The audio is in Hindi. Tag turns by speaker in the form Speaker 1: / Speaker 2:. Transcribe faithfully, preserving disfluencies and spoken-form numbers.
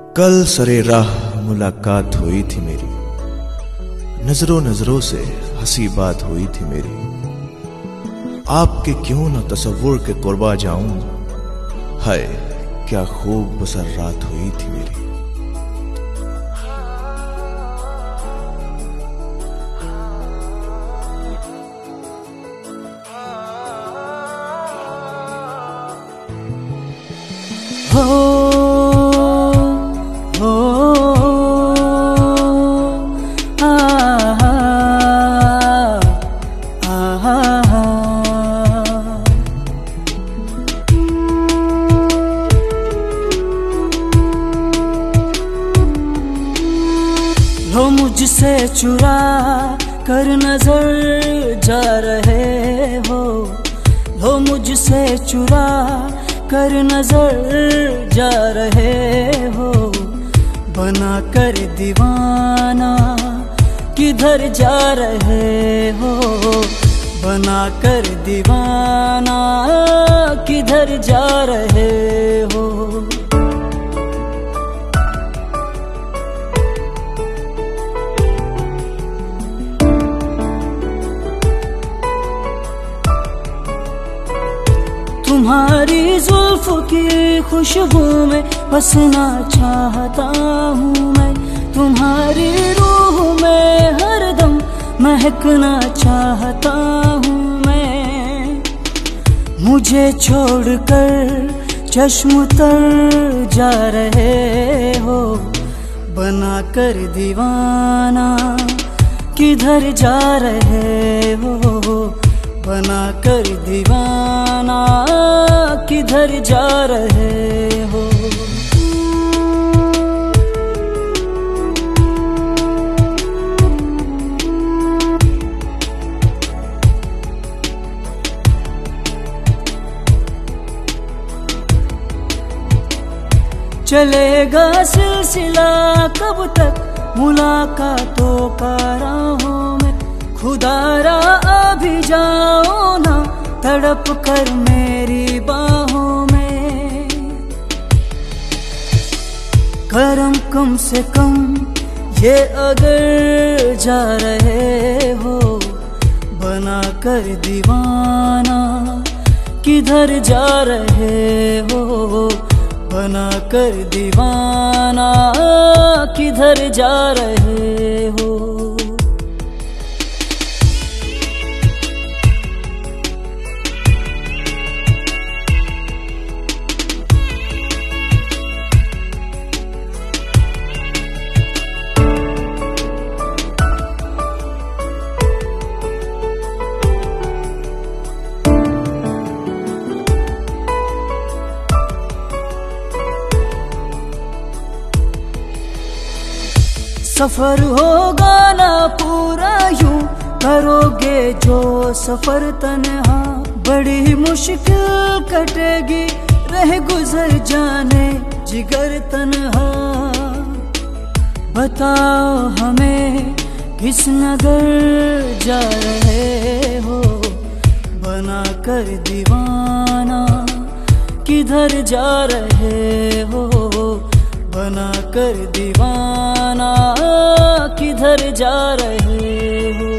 Speaker 1: कल सरे राह मुलाकात हुई थी मेरी, नजरों नजरों से हंसी बात हुई थी मेरी। आपके क्यों न तसव्वुर के कुर्बा जाऊं, हाय क्या खूब बसर रात हुई थी मेरी।
Speaker 2: हो लो मुझसे चुरा कर नजर जा रहे हो, लो मुझसे चुरा कर नजर जा रहे हो। बना कर दीवाना किधर जा रहे हो, बना कर दीवाना किधर जा रहे हो। तुम्हारी जुल्फ की खुशबू में बसना चाहता हूँ मैं, तुम्हारी रूह में हरदम महकना चाहता हूँ मैं। मुझे छोड़कर चश्म तर जा रहे हो, बना कर दीवाना किधर जा रहे हो, बना कर दीवाना किधर जा रहे हो। चलेगा सिलसिला कब तक मुलाकातों का राहों में, खुदारा अभी जाओ ना तड़प कर मेरी बाहों में। करम कम से कम ये अगर जा रहे हो, बना कर दीवाना किधर जा रहे हो, बना कर दीवाना किधर जा रहे हो। सफर होगा ना पूरा यूं करोगे जो सफर तन्हा, बड़ी मुश्किल कटेगी रह गुजर जाने जिगर तन्हा। बताओ हमें किस नगर जा रहे हो, बना कर दीवाना किधर जा रहे हो, बना कर दीवाना किधर जा रहे हो।